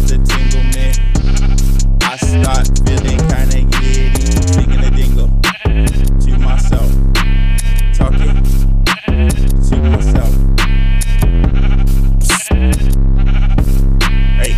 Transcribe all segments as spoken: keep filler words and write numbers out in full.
starts to tingle, man. I start feeling kinda giddy, singing a dingle to myself, talking to myself. Hey,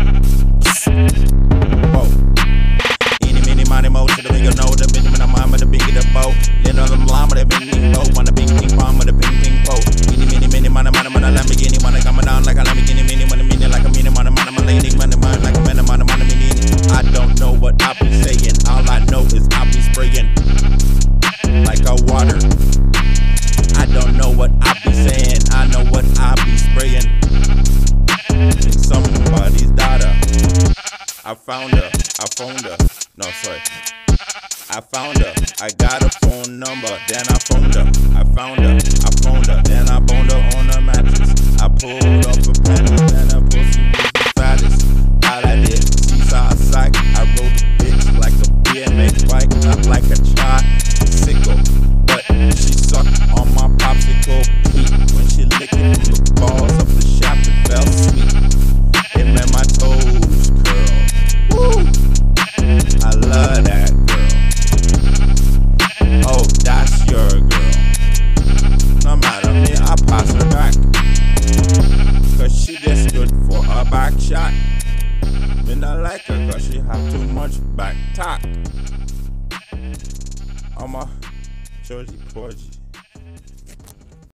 whoa. Any, many, money, mo to the ring, you know the minute when I'm on with the big of the bow. Little of them llama, the bing, bing, bow. Wanna bing, bing, palm with the ping, ping, pole. Any, many, many, money, money, money, Lamborghini, wanna come down like a Lamborghini, mini, money, mini, like a mini, money, money, money, lady, money, money, like a money, money, money, mini. I don't know what I be saying. All I know is I be spraying like a water. I don't know what I be saying. I know what I be spraying in somebody's daughter. I found her. I phoned her. No, sorry. I found her. I got a phone number. Then I phoned her. I found her. I phoned her. Then I boned her on a mattress. I pulled off her panties. Then her pussy was the fattest. All I did, she saw a psych. I rode a bitch like a B M X bike, not like a tricycle. But she sucked on my popsicle peak when she licked it from the balls of the shaft. It felt sweet. It made my toes curl. Woo! I love that girl. Oh, that's your girl. No matter me, I pass her back, cause she just good for a back shot. Me not like her cause she have too much back talk. I'm a Georgie Porgy.